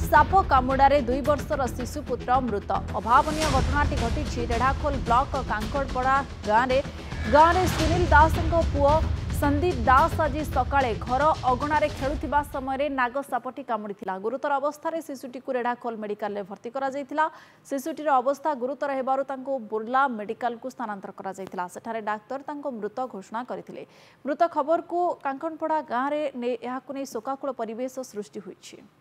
Shop कामुड़े 2 वर्षर शिशुपुत्र मृत अभावन घटनाटी घटी Redhakhol block कांकड़पड़ा गाँव में सुनील दास पुओ संदीप दास आज सकाळे घर अगणार खेलुवा समय नागसापटी कामुड़ी गुरुतर अवस्था शिशुटी रेढ़ाखोल मेडिकल में भर्ती करा शिशुटीर अवस्था गुरुतर होबारु बुर्ला मेडिकल को स्थानांतर करा सेठारे डाक्तर मृत घोषणा करथिले। मृत खबर को कांकणपड़ा गाँव में शोकाकुल परिवेश सृष्टि होइछि।